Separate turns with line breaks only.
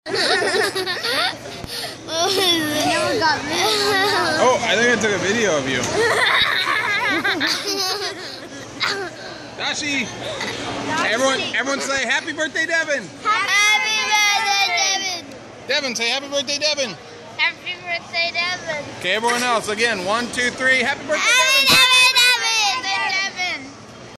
Oh, I think I took a video of you. Dashi! Everyone say happy birthday, Devin!
Happy birthday, Devin!
Devin, say happy birthday, Devin!
Happy birthday, Devin!
Okay, everyone else, again, 1, 2, 3, happy birthday, Devin!